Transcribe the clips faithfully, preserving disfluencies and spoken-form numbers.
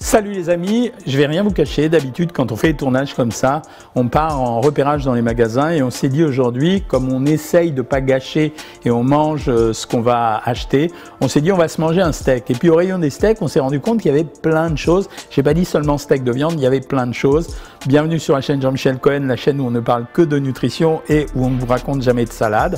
Salut les amis, je vais rien vous cacher, d'habitude quand on fait des tournages comme ça, on part en repérage dans les magasins et on s'est dit aujourd'hui, comme on essaye de pas gâcher et on mange ce qu'on va acheter, on s'est dit on va se manger un steak. Et puis au rayon des steaks, on s'est rendu compte qu'il y avait plein de choses. J'ai pas dit seulement steak de viande, il y avait plein de choses. Bienvenue sur la chaîne Jean-Michel Cohen, la chaîne où on ne parle que de nutrition et où on ne vous raconte jamais de salade.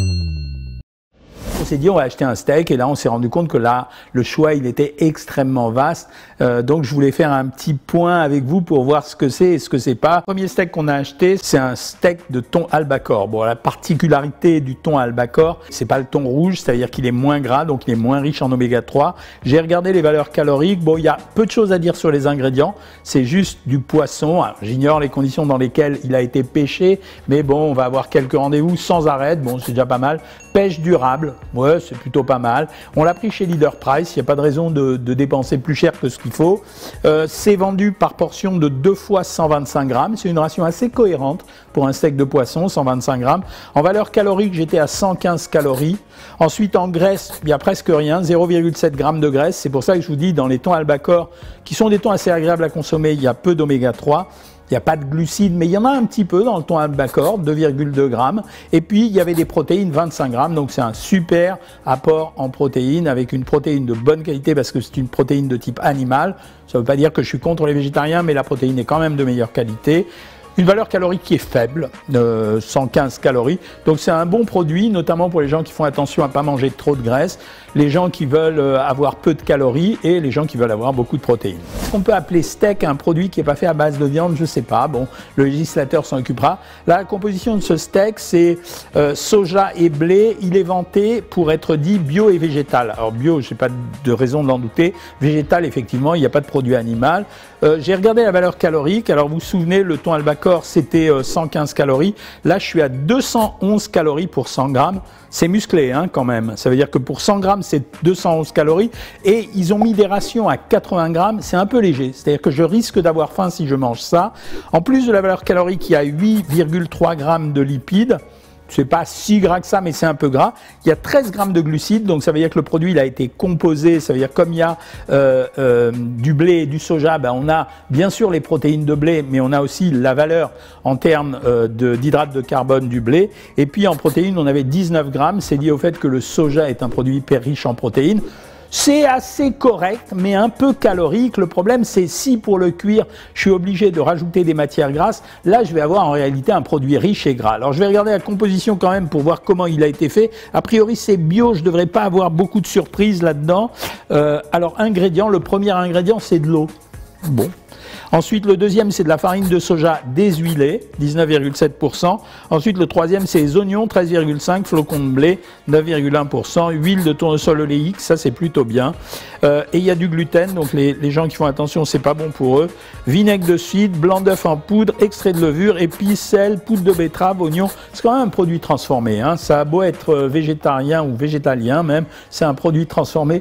On s'est dit on va acheter un steak et là on s'est rendu compte que là le choix il était extrêmement vaste, euh, donc je voulais faire un petit point avec vous pour voir ce que c'est et ce que c'est pas. Le premier steak qu'on a acheté, c'est un steak de thon albacore. Bon, la particularité du thon albacore, c'est pas le thon rouge, c'est-à-dire qu'il est moins gras, donc il est moins riche en oméga trois. J'ai regardé les valeurs caloriques. Bon, il y a peu de choses à dire sur les ingrédients, c'est juste du poisson. J'ignore les conditions dans lesquelles il a été pêché, mais bon, on va avoir quelques rendez-vous sans arrêt, bon c'est déjà pas mal. Pêche durable, ouais, c'est plutôt pas mal. On l'a pris chez Leader Price, il n'y a pas de raison de, de dépenser plus cher que ce qu'il faut. Euh, c'est vendu par portion de deux fois cent vingt-cinq grammes. C'est une ration assez cohérente pour un steak de poisson, cent vingt-cinq grammes. En valeur calorique, j'étais à cent quinze calories. Ensuite, en graisse, il n'y a presque rien, zéro virgule sept grammes de graisse. C'est pour ça que je vous dis, dans les thons albacore, qui sont des thons assez agréables à consommer, il y a peu d'oméga trois. Il n'y a pas de glucides, mais il y en a un petit peu dans le thon albacore, deux virgule deux grammes. Et puis, il y avait des protéines, vingt-cinq grammes. Donc, c'est un super apport en protéines, avec une protéine de bonne qualité, parce que c'est une protéine de type animal. Ça ne veut pas dire que je suis contre les végétariens, mais la protéine est quand même de meilleure qualité. Une valeur calorique qui est faible, euh, cent quinze calories. Donc c'est un bon produit, notamment pour les gens qui font attention à ne pas manger trop de graisse, les gens qui veulent avoir peu de calories et les gens qui veulent avoir beaucoup de protéines. On peut appeler steak un produit qui n'est pas fait à base de viande, je ne sais pas. Bon, le législateur s'en occupera. La composition de ce steak, c'est euh, soja et blé. Il est vanté pour être dit bio et végétal. Alors bio, je n'ai pas de raison de l'en douter. Végétal, effectivement, il n'y a pas de produit animal. Euh, J'ai regardé la valeur calorique. Alors vous vous souvenez, le thon albacore, c'était euh, cent quinze calories. Là, je suis à deux cent onze calories pour cent grammes. C'est musclé hein, quand même. Ça veut dire que pour cent grammes, c'est deux cent onze calories. Et ils ont mis des rations à quatre-vingts grammes. C'est un peu léger. C'est-à-dire que je risque d'avoir faim si je mange ça. En plus de la valeur calorique, il y a huit virgule trois grammes de lipides. C'est pas si gras que ça, mais c'est un peu gras. Il y a treize grammes de glucides, donc ça veut dire que le produit il a été composé. Ça veut dire comme il y a euh, euh, du blé et du soja, ben on a bien sûr les protéines de blé, mais on a aussi la valeur en termes euh, d'hydrate de, de carbone du blé. Et puis en protéines, on avait dix-neuf grammes. C'est lié au fait que le soja est un produit hyper riche en protéines. C'est assez correct, mais un peu calorique. Le problème, c'est si pour le cuire, je suis obligé de rajouter des matières grasses, là, je vais avoir en réalité un produit riche et gras. Alors, je vais regarder la composition quand même pour voir comment il a été fait. A priori, c'est bio, je ne devrais pas avoir beaucoup de surprises là-dedans. Euh, alors, ingrédients, le premier ingrédient, c'est de l'eau. Bon. Ensuite, le deuxième, c'est de la farine de soja déshuilée, dix-neuf virgule sept pour cent. Ensuite, le troisième, c'est les oignons, treize virgule cinq, flocons de blé, neuf virgule un pour cent, huile de tournesol oléique, ça c'est plutôt bien. Euh, et il y a du gluten, donc les, les gens qui font attention, c'est pas bon pour eux. Vinaigre de cidre, blanc d'œuf en poudre, extrait de levure, épices, sel, poudre de betterave, oignon. C'est quand même un produit transformé, hein. Ça a beau être végétarien ou végétalien même, c'est un produit transformé.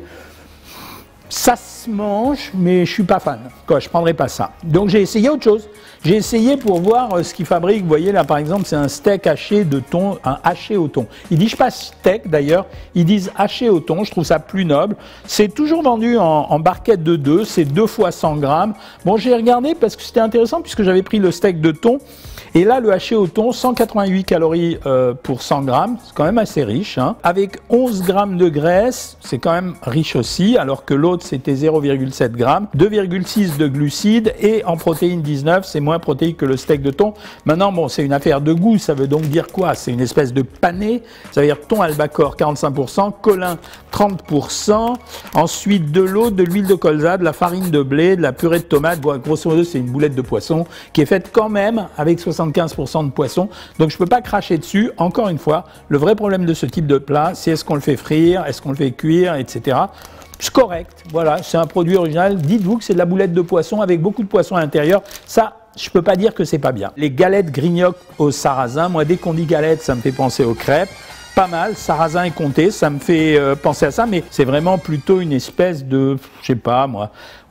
Ça se mange, mais je suis pas fan. Quoi, je prendrai pas ça. Donc j'ai essayé autre chose. J'ai essayé pour voir ce qu'ils fabriquent. Vous voyez là, par exemple, c'est un steak haché de thon, un haché au thon. Ils disent pas steak d'ailleurs, ils disent haché au thon. Je trouve ça plus noble. C'est toujours vendu en, en barquette de deux. C'est deux fois cent grammes. Bon, j'ai regardé parce que c'était intéressant puisque j'avais pris le steak de thon. Et là, le haché au thon, cent quatre-vingt-huit calories euh, pour cent grammes, c'est quand même assez riche, hein. Avec onze grammes de graisse, c'est quand même riche aussi, alors que l'autre, c'était zéro virgule sept grammes, deux virgule six de glucides, et en protéines dix-neuf, c'est moins protéique que le steak de thon. Maintenant, bon, c'est une affaire de goût, ça veut donc dire quoi? C'est une espèce de pané, ça veut dire thon albacore, quarante-cinq pour cent, colin, trente pour cent, ensuite de l'eau, de l'huile de colza, de la farine de blé, de la purée de tomate, bon, grosso modo, c'est une boulette de poisson, qui est faite quand même avec soixante-quinze pour cent de poisson, donc je ne peux pas cracher dessus. Encore une fois, le vrai problème de ce type de plat, c'est est-ce qu'on le fait frire, est-ce qu'on le fait cuire, et cetera. C'est correct, voilà, c'est un produit original. Dites-vous que c'est de la boulette de poisson avec beaucoup de poisson à l'intérieur. Ça, je ne peux pas dire que c'est pas bien. Les galettes grignoc au sarrasin, moi dès qu'on dit galette, ça me fait penser aux crêpes. Pas mal, sarrasin et comté, ça me fait euh, penser à ça, mais c'est vraiment plutôt une espèce de, je sais pas moi,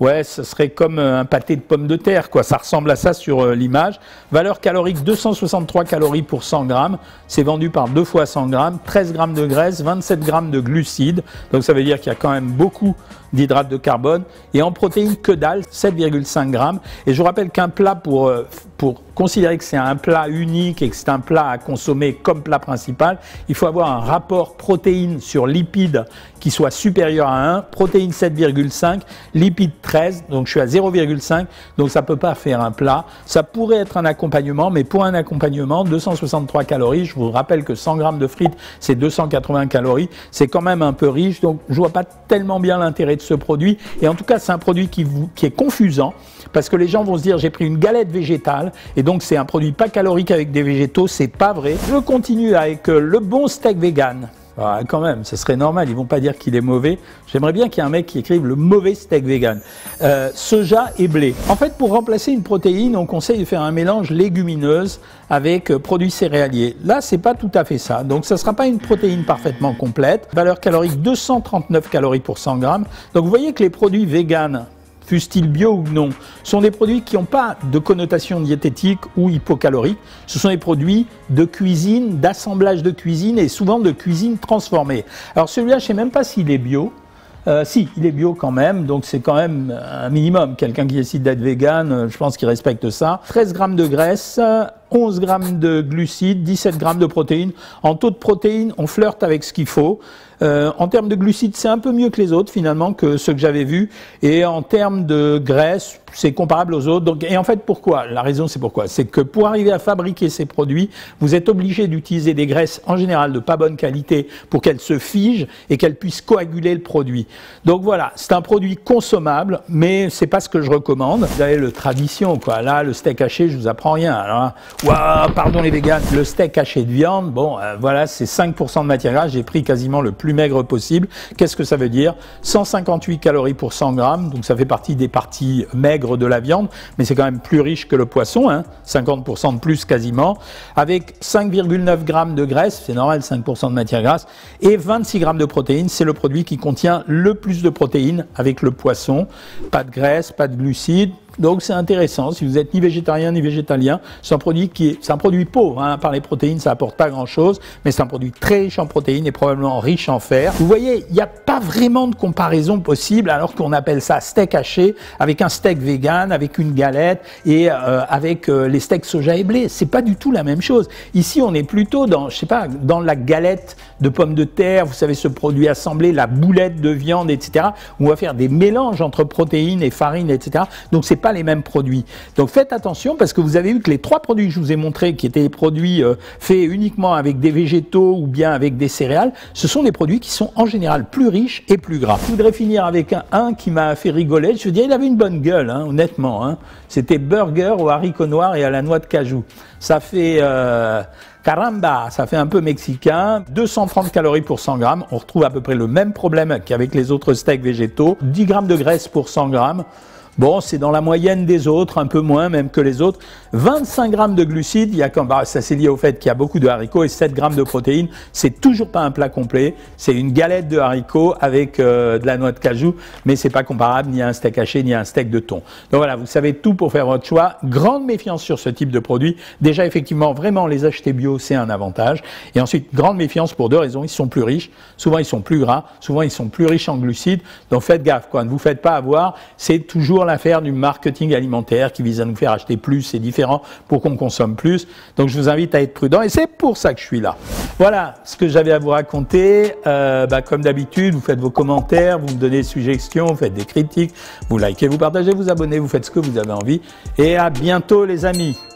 Ouais, ce serait comme un pâté de pommes de terre, quoi. Ça ressemble à ça sur euh, l'image. Valeur calorique deux cent soixante-trois calories pour cent grammes. C'est vendu par deux fois cent grammes. treize grammes de graisse, vingt-sept grammes de glucides. Donc ça veut dire qu'il y a quand même beaucoup d'hydrates de carbone. Et en protéines, que dalle, sept virgule cinq grammes. Et je vous rappelle qu'un plat, pour, euh, pour considérer que c'est un plat unique et que c'est un plat à consommer comme plat principal, il faut avoir un rapport protéines sur lipides qui soit supérieur à un. Protéines sept virgule cinq, lipides treize, donc je suis à zéro virgule cinq, donc ça ne peut pas faire un plat. Ça pourrait être un accompagnement, mais pour un accompagnement, deux cent soixante-trois calories, je vous rappelle que cent grammes de frites, c'est deux cent quatre-vingts calories, c'est quand même un peu riche, donc je ne vois pas tellement bien l'intérêt de ce produit. Et en tout cas, c'est un produit qui, vous, qui est confusant, parce que les gens vont se dire, j'ai pris une galette végétale, et donc c'est un produit pas calorique avec des végétaux, c'est pas vrai. Je continue avec le bon steak vegan. Ah, quand même, ce serait normal, ils vont pas dire qu'il est mauvais. J'aimerais bien qu'il y ait un mec qui écrive le mauvais steak vegan. Euh, soja et blé. En fait, pour remplacer une protéine, on conseille de faire un mélange légumineuse avec euh, produits céréaliers. Là, c'est pas tout à fait ça. Donc, ça sera pas une protéine parfaitement complète. Valeur calorique deux cent trente-neuf calories pour cent grammes. Donc, vous voyez que les produits véganes, fussent-ils bio ou non, sont des produits qui n'ont pas de connotation diététique ou hypocalorique. Ce sont des produits de cuisine, d'assemblage de cuisine et souvent de cuisine transformée. Alors celui-là, je ne sais même pas s'il est bio. Euh, si, il est bio quand même, donc c'est quand même un minimum. Quelqu'un qui décide d'être vegan, je pense qu'il respecte ça. treize grammes de graisse, onze grammes de glucides, dix-sept grammes de protéines. En taux de protéines, on flirte avec ce qu'il faut. Euh, en termes de glucides, c'est un peu mieux que les autres finalement, que ceux que j'avais vus. Et en termes de graisse, c'est comparable aux autres. Donc, et en fait, pourquoi? La raison, c'est pourquoi? C'est que pour arriver à fabriquer ces produits, vous êtes obligé d'utiliser des graisses en général de pas bonne qualité pour qu'elles se figent et qu'elles puissent coaguler le produit. Donc voilà, c'est un produit consommable, mais c'est pas ce que je recommande. Vous avez le tradition, quoi. Là, le steak haché, je vous apprends rien. Alors, waouh, pardon les véganes, le steak haché de viande, bon, euh, voilà, c'est cinq pour cent de matière grasse. J'ai pris quasiment le plus maigre possible. Qu'est-ce que ça veut dire? cent cinquante-huit calories pour cent grammes, donc ça fait partie des parties maigres de la viande, mais c'est quand même plus riche que le poisson, hein, cinquante pour cent de plus quasiment, avec cinq virgule neuf grammes de graisse, c'est normal, cinq pour cent de matière grasse, et vingt-six grammes de protéines. C'est le produit qui contient le plus de protéines avec le poisson. Pas de graisse, pas de glucides. Donc c'est intéressant, si vous êtes ni végétarien ni végétalien, c'est un produit qui est, c'est un produit pauvre, hein. Par les protéines ça apporte pas grand chose, mais c'est un produit très riche en protéines et probablement riche en fer. Vous voyez, il n'y a pas vraiment de comparaison possible alors qu'on appelle ça steak haché avec un steak vegan, avec une galette et euh, avec euh, les steaks soja et blé. C'est pas du tout la même chose. Ici on est plutôt dans, je sais pas, dans la galette de pommes de terre, vous savez ce produit assemblé, la boulette de viande, et cetera. On va faire des mélanges entre protéines et farines, et cetera. Donc c'est pas les mêmes produits. Donc faites attention parce que vous avez vu que les trois produits que je vous ai montrés qui étaient des produits euh, faits uniquement avec des végétaux ou bien avec des céréales, ce sont des produits qui sont en général plus riches et plus gras. Je voudrais finir avec un, un qui m'a fait rigoler. Je veux dire, il avait une bonne gueule, hein, honnêtement. Hein. C'était burger aux haricots noirs et à la noix de cajou. Ça fait... Euh, Caramba, ça fait un peu mexicain, deux cent trente calories pour cent grammes, on retrouve à peu près le même problème qu'avec les autres steaks végétaux, dix grammes de graisse pour cent grammes, bon c'est dans la moyenne des autres, un peu moins même que les autres, vingt-cinq grammes de glucides, il y a quand, bah, ça c'est lié au fait qu'il y a beaucoup de haricots et sept grammes de protéines, c'est toujours pas un plat complet, c'est une galette de haricots avec euh, de la noix de cajou, mais c'est pas comparable ni à un steak haché ni à un steak de thon. Donc voilà, vous savez tout pour faire votre choix, grande méfiance sur ce type de produit, déjà effectivement vraiment les acheter bio c'est un avantage, et ensuite grande méfiance pour deux raisons, ils sont plus riches, souvent ils sont plus gras, souvent ils sont plus riches en glucides, donc faites gaffe quoi, ne vous faites pas avoir, c'est toujours l'affaire du marketing alimentaire qui vise à nous faire acheter plus et différent pour qu'on consomme plus. Donc je vous invite à être prudent et c'est pour ça que je suis là. Voilà ce que j'avais à vous raconter. Euh, bah, comme d'habitude, vous faites vos commentaires, vous me donnez des suggestions, vous faites des critiques, vous likez, vous partagez, vous abonnez, vous faites ce que vous avez envie. Et à bientôt les amis.